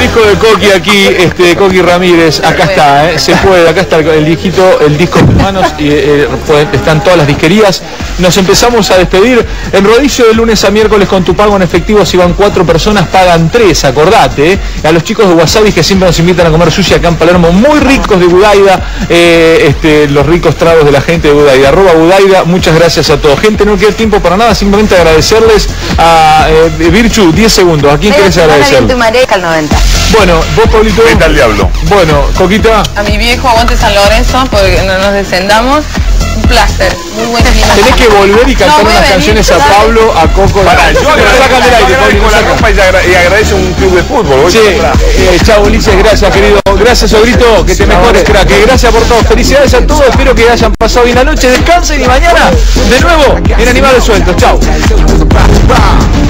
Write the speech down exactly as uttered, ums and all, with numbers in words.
disco de Coki aquí, este, Coki Ramírez, acá está, eh, se puede, acá está el, el disquito, el disco en manos, y eh, pueden, están todas las disquerías. Nos empezamos a despedir. En rodillo de lunes a miércoles con tu pago en efectivo, si van cuatro personas, pagan tres, acordate, eh. A los chicos de Wasabi que siempre nos invitan a comer sushi acá en Palermo, muy ricos de Budaida, eh, este, los ricos tragos de la gente de Budaida, arroba Budaida, muchas gracias a todos. Gente, no queda tiempo para nada, simplemente agradecerles a eh, Virchu, diez segundos, ¿a quién querés agradecer? Bueno, vos, Pablito. ¿Qué tal, diablo? Bueno, Coquita. A mi viejo, aguante San Lorenzo, porque no nos descendamos. Un placer, muy buena. Tenés que volver y cantar no, unas canciones a Pablo, a Coco. Para, yo sacan del aire, con la ropa y, agra y agradece un club de fútbol. Sí, eh, chao Ulises, gracias querido. Gracias Ogrito, que te mejores, crack. Gracias por todo. Felicidades a todos, espero que hayan pasado bien la noche. Descansen y mañana de nuevo en Animales Sueltos. Chao.